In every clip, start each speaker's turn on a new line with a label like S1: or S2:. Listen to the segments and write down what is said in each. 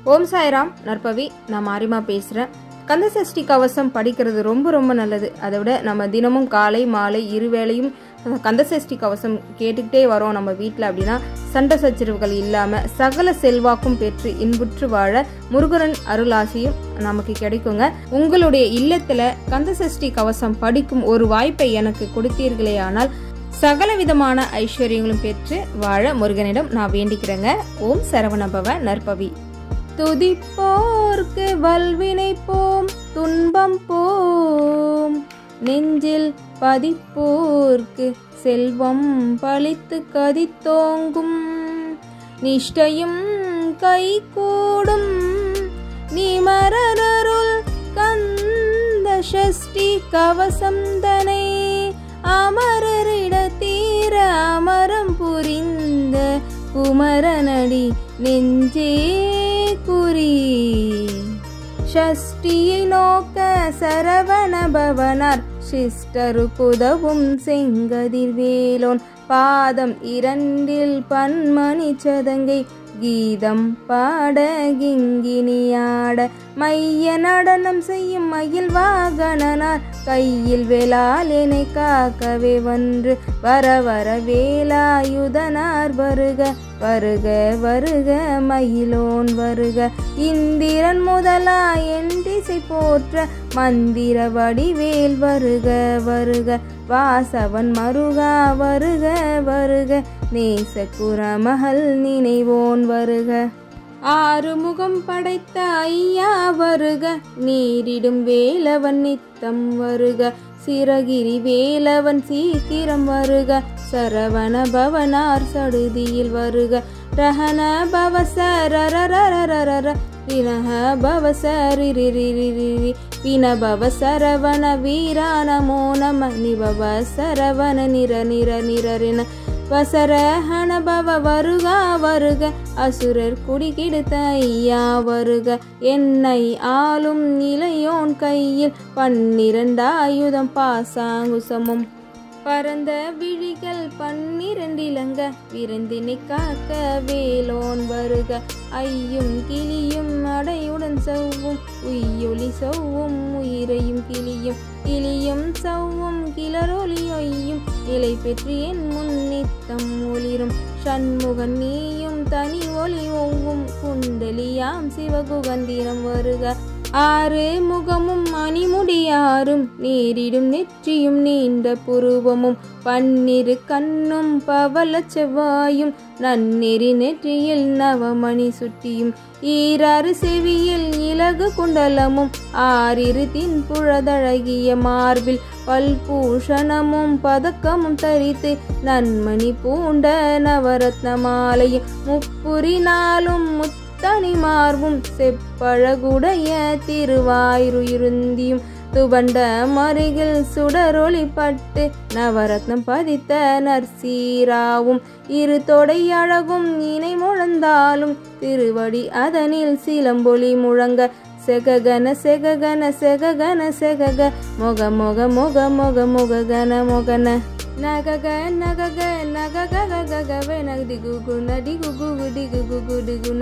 S1: ஓம் சாய்ராம். நற்பவி. நான் மாரிமா பேசுகிறேன். கந்தசஷ்டி கவசம் படிக்கிறது ரொம்ப ரொம்ப நல்லது. அதை விட நம்ம தினமும் காலை மாலை இருவேளையும் கந்தசஷ்டி கவசம் கேட்டுக்கிட்டே வரோம் நம்ம வீட்டில் அப்படின்னா சண்டை சச்சரவுகள் இல்லாமல் சகல செல்வாக்கும் பெற்று இன்புற்று வாழ முருகன் அருளாசியும் நமக்கு கிடைக்குங்க. உங்களுடைய இல்லத்தில் கந்தசஷ்டி கவசம் படிக்கும் ஒரு வாய்ப்பை எனக்கு கொடுத்தீர்களே ஆனால் சகல விதமான ஐஸ்வர்யங்களும் பெற்று வாழ முருகனிடம் நான் வேண்டிக்கிறேங்க. ஓம் சரவணபவ. நற்பவி. துதிப்போர்க்கு வல்வினை போம், துன்பம் போம், நெஞ்சில் பதிப்போர்க்கு செல்வம் பழித்து கதித்தோங்கும், நிஷ்டையும் கைகூடும் நிமரருள் கந்த சஷ்டி கவசம் தனை அமரரிட தீர அமரம் புரிந்த குமரனடி நெஞ்சே குறி. ஷஷ்டியை நோக்க சரவண பவனார் சிஸ்டருக்குதவும் செங்கதிர் வேலோன் பாதம் இரண்டில் பன்மணி சதங்கை கீதம் பாட கிங்கினியாட மைய நடனம் செய்யும் மயில் வாகனனார் கையில் வேளால் என்னை காக்கவே வென்று வர வர வேலாயுதனார் வருக வருக வருக மயிலோன் வருக. இந்திரன் முதலா என் திசை போற்ற மந்திர வடிவேல் வருக வருக. வாசவன் மருகா வருக வருக. நேசகுரமகள் நினைவோன் வருக. ஆறுமுகம் படைத்த ஐயா வருக. நீரிடும் வேலவன் நித்தம் வருக. சிறகிரி வேலவன் சீக்கிரம் வருக. சரவண பவனார் சடுதியில் வருக. ரஹன பவசரரரரரர ரினஹ பவசரிரிரிரிரி வினபவ சரவண வீரா நமோ நம நிபவ சரவண நிர நிர நிரரின வசரஹன பவ வருகா வருக. அசுரர் குடிகிடுத்த ஐயா வருக. என்னை ஆளும் நிலையோன் கையில் 12 ஆயுதம் பாசாங்குசமும் பரந்த விழிகள் 12 இலங்க விருந்தினை காக்க வேலோன் வருக. ஐயும் கிளியும் அடையுடன் சவ்வும் உய்யொலி சவ்வும் உயிரையும் கிளியும் கிளியும் சவ்வும் கிளரொலியொய்யும் நிலை பெற்று என் முன்னித்தம் ஒளிரும் சண்முகன் நீயும் தனி ஒளி ஒவ்வும் குண்டலியாம் சிவகுகந்திரம் வருக. 6 முகமும் மணிமுடியாரும் நேரிடும் நெற்றியும் நீண்ட புருவமும் 12 கண்ணும் பவள செவ்வாயும் நன்னெறி நெற்றியில் நவமணி சுட்டியும் 6 செவியில் இலகு குண்டலமும் 6 தின்புழதழகிய மார்பில் பல்பூஷணமும் பதக்கமும் தரித்து நன்மணி பூண்ட நவரத்ன மாலையும் 30 தனி மார்பும் செப்பழகுடைய திருவாயிருந்தியும் துபண்ட மருகில் சுடரொளி பட்டு நவரத்னம் பதித்த நற்சீராவும் 2 தொடை அழகும் இணை முழந்தாலும் திருவடி அதனில் சிலம்பொலி முழங்க செககன செககன செககன செகக மொக மொக மொக மொக மொககன மொகன நகக நகக நககககவே நதிகுகுண டிகுகுகு டிகுகுகு டிகுண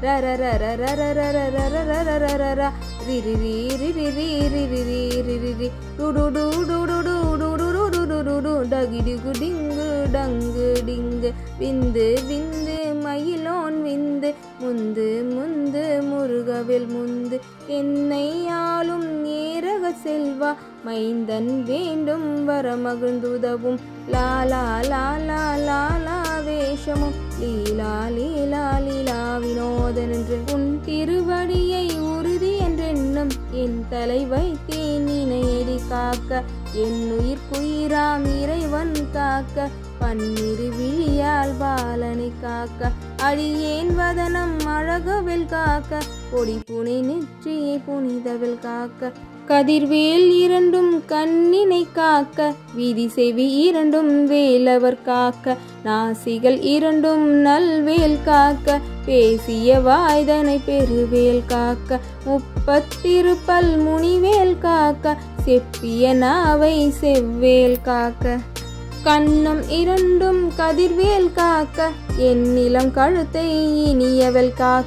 S1: ரரரரரரரரரரரரரரரர ரிரிரி ரிரிரி ரிரிரி ரிரிரி டுடுடு டுடுடு டுடுடு டகிடிகு டிங்கு டங்கு டிங்கு விந்து விந்து மயிலோன் விந்து முந்து முந்து முருகவில் முந்து என்னை ஆளும் நேரக செல்வா மைந்தன் வேண்டும் வர மகிழ்ந்துதவும் லாலா லாலா லாலா வேஷமும் லீலா லீலா லீலா வினோதன் என்று உன் திருவடியை உறுதி என்றென்னும் என் தலை வைத்தேன் நினையடி காக்க என் உயிர்க்குயிராம் இறைவன் காக்க 12 விழியால் பாலனை காக்க அடியேன் வதனம் அழகவில் காக்க பொடி புனை நெற்றியை புனிதவில் காக்க கதிர்வேல் 2 கண்ணினை காக்க வீதி செவி 2 வேலவர் காக்க நாசிகள் 2 நல்வேல் காக்க பேசிய வாய்தனை பெருவேல் காக்க 30 பல் முனிவேல் காக்க செப்பிய நாவை செவ்வேல் காக்க கண்ணம் 2 கதிர்வேல் காக்க என் நிலம் கழுத்தை இனியவள் காக்க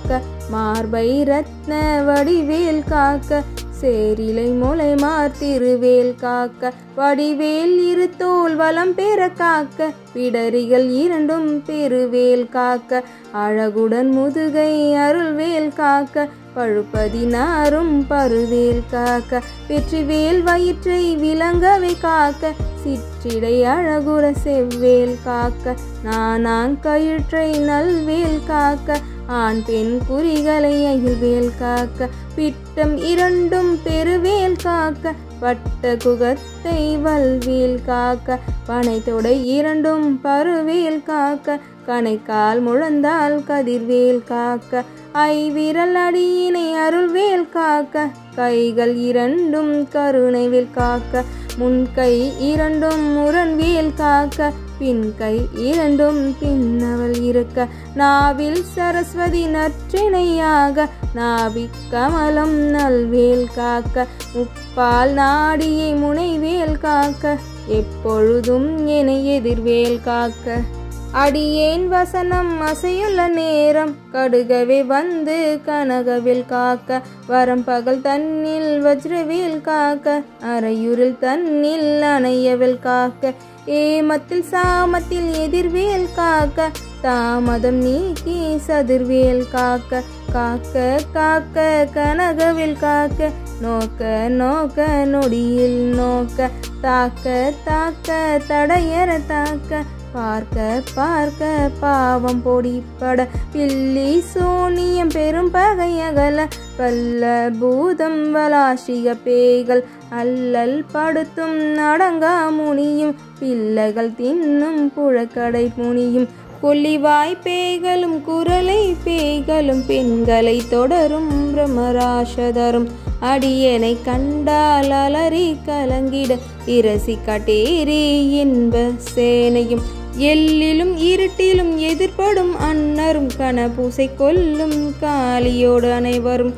S1: மார்பை ரத்ன வடிவேல் காக்க சேரிலை முளை மார்த்திருவேல் காக்க வடிவேல் இரு தோல் வலம் பெற காக்க பிடரிகள் இரண்டும் பெருவேல் காக்க அழகுடன் முதுகை அருள்வேல் காக்க பழுப்பதினாரும் பருவேல் காக்க வெற்றிவேல் வயிற்றை விளங்கவை காக்க சிற்றிடை அழகுற செவ்வேல் காக்க நானாங்கயிற்றை நல்வேல் காக்க ஆண் பெண் குறிகளை அகில்வேல் காக்க பிட்டம் இரண்டும் பெருவேல் காக்க வட்ட குகத்தை வல்வேல் காக்க பனைத்தொடை இரண்டும் பருவேல் காக்க கணைக்கால் முழந்தால் கதிர்வேல் காக்க ஐவிரல் அடியினை அருள்வேல் காக்க கைகள் இரண்டும் கருணைவேல் காக்க முன்கை இரண்டும் முரண்வேல் காக்க பின்கை இரண்டும் பின்னவள் இருக்க நாவில் சரஸ்வதி நற்றிணையாக நாபி கமலம் நல்வேல் காக்க முப்பால் நாடியை முனைவேல் காக்க எப்பொழுதும் என எதிர்வேல் காக்க அடியேன் வசனம் அசையுள்ள நேரம் கடுகவே வந்து கனகவேல் காக்க வரம் பகல் தன்னில் வஜ்ரவேல் காக்க அரையுரில் தன்னில் அணையவேல் காக்க ஏமத்தில் சாமத்தில் எதிர்வேல் காக்க தாமதம் நீக்கி சதிர்வேல் காக்க காக்க காக்க கனகவேல் காக்க நோக்க நோக்க நொடியில் நோக்க தாக்க தாக்க தடையற தாக்க பார்க்க பார்க்க பாவம் பொடிப்பட பில்லி சோனியம் பெரும் பகையகல பல்ல பூதம் வலாசிக பேய்கள் அல்லல் படுத்தும் அடங்கா முனியும் பிள்ளைகள் தின்னும் புழக்கடை முனியும் கொல்லிவாய் பேய்களும் குரலை பேய்களும் பெண்களை தொடரும் பிரமராசதரும் அடியனை கண்டால் அலறி கலங்கிட இரசி கட்டேரி என்ப சேனையும் எல்லிலும் இருட்டிலும் எதிர்படும் அன்னரும் கனபூசை கொல்லும் காளியோடு அனைவரும்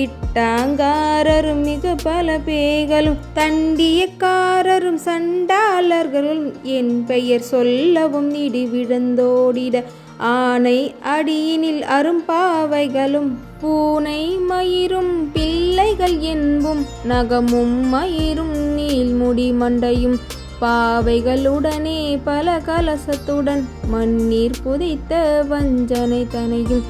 S1: விட்டாங்காரரும் மிக பல பேய்களும் தண்டியக்காரரும் சண்டாளர்களும் என் பெயர் சொல்லவும் இடி விழுந்தோடிட ஆனை அடியினில் அரும்பாவைகளும் பூனை மயிரும் பிள்ளைகள் என்பும் நகமும் மயிரும் நீள்முடி மண்டையும் பாவைகளுடனே பல கலசத்துடன் மண்ணீர் புதைத்த வஞ்சனை தனையும்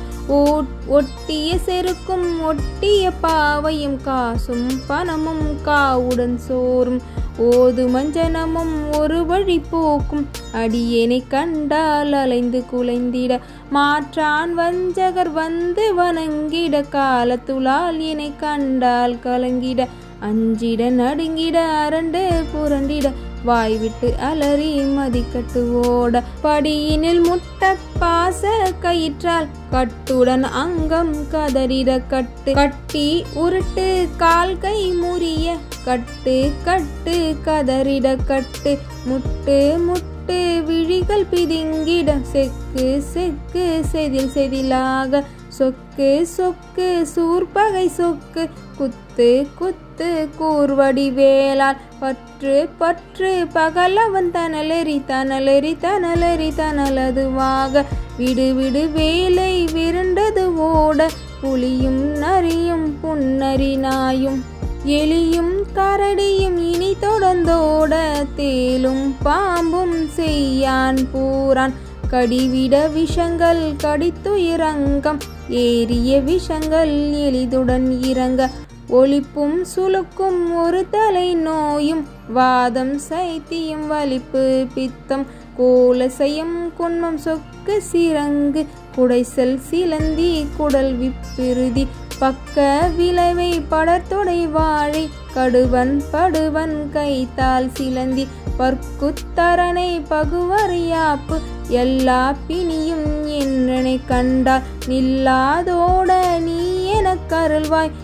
S1: ஒட்டிய செருக்கும் ஒட்டிய பாவையும் காசும் பணமும் காவுடன் சோறும் ஓது மஞ்சனமும் ஒரு வழி போக்கும் அடியேனை கண்டால் அலைந்து குலைந்திட மாற்றான் வஞ்சகர் வந்து வணங்கிட காலத்துளால் என்னை கண்டால் கலங்கிட அஞ்சிட நடுங்கிட அரண்டு புரண்டிட வாய்விட்டு அலறி மதிக்கட்டு ஓட படியினில் முட்ட பாச கயிற்றால் கட்டுடன் அங்கம் கதறிட கட்டு கட்டி உருட்டு கால் கை முறிய கட்டு கட்டு கதறிட கட்டு முட்டு முட்டு விழிகள் பிதுங்கிட செக்கு செக்கு செதில் செதிலாக சொக்கு சொக்கு சூர்பகை சொக்கு குத்து குத்து கூர்வடி வேளால் பற்று பற்று பகலவன் தனலெறி தனலெறி தனலெறி தனலதுவாக விடு விடு வேலை விருண்டது ஓட புலியும் நரியும் புன்னரி நாயும் எலியும் கரடியும் இனி தொடர்ந்தோட தேலும் பாம்பும் செய்யான் பூரான் கடிவிட விஷங்கள் கடித்துயிரங்கம் ஏறிய விஷங்கள் எளிதுடன் இறங்க ஒளிப்பும் சுளுக்கும் ஒரு தலை நோயும் வாதம் சைத்தியம் வலிப்பு பித்தம் கோலசயம் குன்மம் சொக்கு சிறங்கு குடைசல் சிலந்தி குடல் விப்பிருதி பக்க விளைவை படர்தொடை வாழை கடுவன் படுவன் கைத்தால் சிலந்தி பற்குத்தரனை பகுவறியாப்பு எல்லா பிணியும் என்னை கண்டால் நில்லாதோட நீ எனக்கருள்வாய்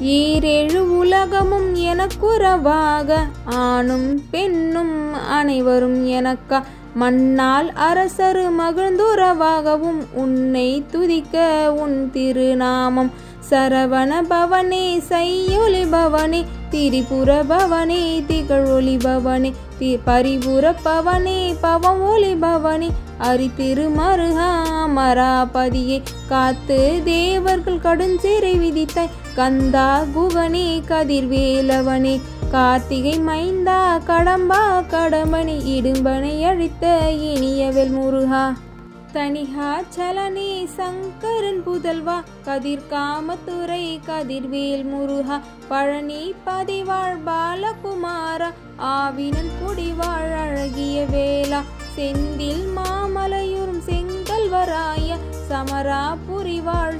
S1: ஈரேழு உலகமும் எனக்குறவாக ஆணும் பெண்ணும் அனைவரும் எனக்கா மண்ணால் அரசரு மகிழ்ந்துறவாகவும் உன்னை துதிக்க உன் திருநாமம் சரவண பவனே செய்யொலி பவனே திரிபுர பவனே திகழொலி பவனே பரிபுர பவனே பவம் ஒலி பவனே அரித்திருமருகா அமராபதியே காத்து தேவர்கள் கடுஞ்சிறை விதித்தாய் கந்தா குகனே கதிர்வேலவனே கார்த்திகை மைந்தா கடம்பா கடமணி இடும்பனை அழித்த இனியவெல் முருகா தனிஹா சலனே சங்கரன் புதல்வா கதிர் காமத்துறை கதிர்வேல் முருகா பழனி பதிவாழ் பாலகுமாரா ஆவினன் குடிவாழ் அழகிய வேளா செந்தில் மாமலையூரும் செங்கல்வராய சமராபுரிவாழ்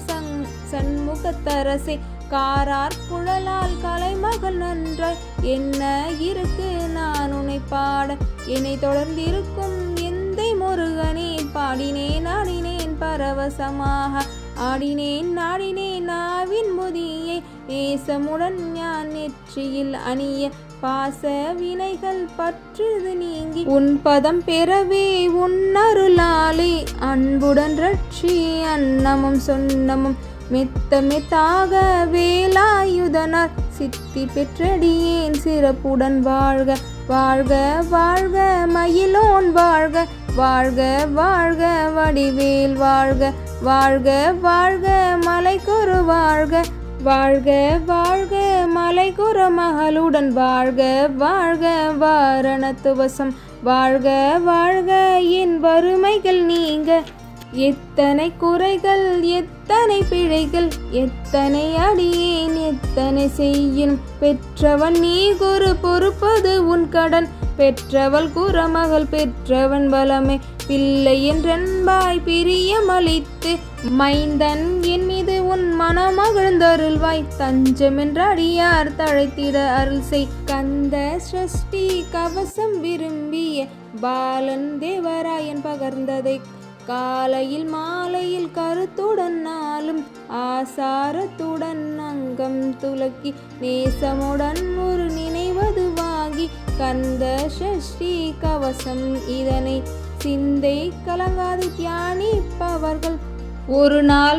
S1: சண்முகத்தரசே காரார் குழலால் கலைமகள் நன்றாய் என்ன இருக்கு நான் உன்னை பாட என்னை தொடர்ந்திருக்கும் எந்தை முருகனே பாடினேன் ஆடினேன் பரவசமாக ஆடினேன் நாடினேன் நாவின் முதியை நேசமுடன் ஞான் நெற்றியில் அணிய பாச வினைகள் பற்றுது நீங்கி உன் பதம் பெறவே உன் அருளாலே அன்புடன் ரட்சி அன்னமும் சொன்னமும் மெத்த மெத்தாக வேலாயுதனார் சித்தி பெற்றடியேன் சிறப்புடன் வாழ்க வாழ்க வாழ்க மயிலோன் வாழ்க வாழ்க வாழ்க வடிவேல் வாழ்க வாழ்க வாழ்க மலைக்குரு வாழ்க வாழ்க வாழ்க மலைக்குற மகளுடன் வாழ்க வாழ்க வாரணத்துவசம் வாழ்க வாழ்க என் வறுமைகள் நீங்க எத்தனை குறைகள் எத்தனை பிழைகள் எத்தனை அடியேன் எத்தனை செய்யும் பெற்றவன் நீ குரு பொறுப்பது உன் கடன் பெற்றவள் குறமகள் பெற்றவன் பலமே பிள்ளை என்றன்பாய் பிரியமளித்து மைந்தன் என் மீது உன் மனமகிழ்ந்தருள்வாய் தஞ்சம் என்ற அடியார் தழைத்திட அருள் செய் கந்த சஷ்டி கவசம் விரும்பிய பாலன் தேவராயன் பகர்ந்ததை காலையில் மாலையில் கருத்துடன் நாளும் ஆசாரத்துடன் அங்கம் துலக்கி நேசமுடன் ஒரு நினைவதுவாகி கந்த சஷ்டி கவசம் இதனை சிந்தை கலங்காது தியானிப்பவர்கள் ஒரு நாள்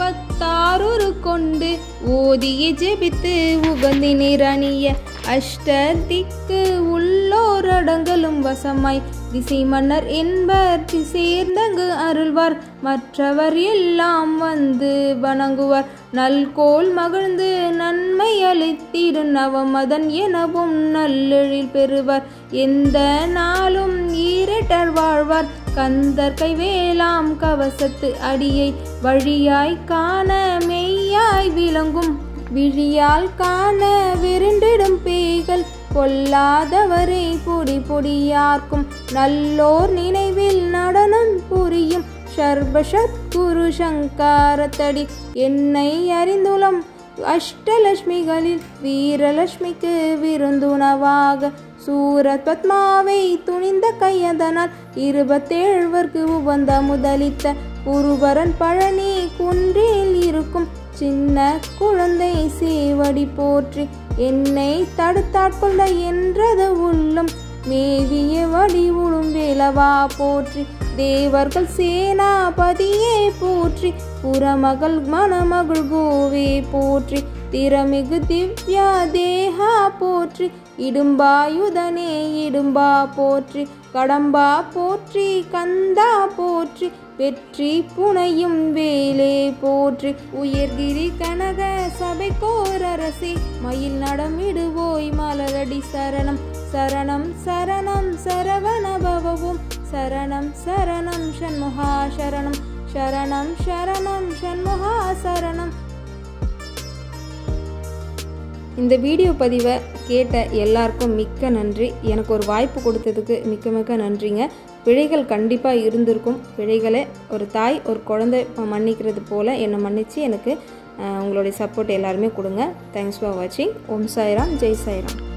S1: 36 கொண்டு ஓதிய ஜெபித்து உகந்தினிர் அணிய அஷ்டதிக்கு உள்ளோரடங்களும் வசமாய் திசை மன்னர் என்பர் சேர்ந்தங்கு அருள்வார் மற்றவர் எல்லாம் வந்து வணங்குவார் நல்கோல் மகிழ்ந்து நன்மை அளித்திடு நவமதன் எனவும் நல்லெழில் பெறுவார் எந்த நாளும் ஈரட்டர் வாழ்வார் கந்தர் கைவேலாம் கவசத்து அடியை வழியாய் காண மெய்யாய் விளங்கும் விழியால் காண விருண்டிடும் பேய்கள் பொல்லாதவரை பொடி பொடியார்க்கும் நல்லோர் நினைவில் நடனம் புரியும் சர்வசத் குரு சங்காரத்தடி என்னை அறிந்துளம் அஷ்டலட்சுமிகளில் வீரலட்சுமிக்கு விருந்துணவாக சூரத் பத்மாவை துணிந்த கையதனால் 27 உவந்த முதலித்த குருபரன் பழனி குன்றில் இருக்கும் சின்ன குழந்தை சேவடி போற்றி என்னை தடுத்தாட்கொண்ட என்றது உள்ளம் மேவிய வடி உளும் வேலவா போற்றி தேவர்கள் சேனாபதியே போற்றி புறமகள் மணமகள் கோவே போற்றி திறமிகு திவ்யா தேகா போற்றி இடும்பாயுதனே இடும்பா போற்றி கடம்பா போற்றி கந்தா போற்றி வெற்றி புனையும் வேலே போற்றி உயர்கிரி கனக சபைக்கோரரசி மயில் நடமிடுவோய் மலரடி சரணம் சரணம் சரணம் சரவண பவவும் சரணம் சரணம் ஷண்முகா சரணம் சரணம் சரணம் ஷண்முகா சரணம். இந்த வீடியோ பதிவை கேட்ட எல்லாருக்கும் மிக்க நன்றி. எனக்கு ஒரு வாய்ப்பு கொடுத்ததுக்கு மிக்க மிக்க நன்றிங்க. பிழைகள் கண்டிப்பாக இருந்திருக்கும். பிழைகளை ஒரு தாய் ஒரு குழந்தை மன்னிக்கிறது போல் என்னை மன்னித்து எனக்கு உங்களுடைய சப்போர்ட் எல்லாருமே கொடுங்க. தேங்க்ஸ் ஃபார் வாட்சிங். ஓம் சாய்ராம், ஜெய் சாய்ராம்.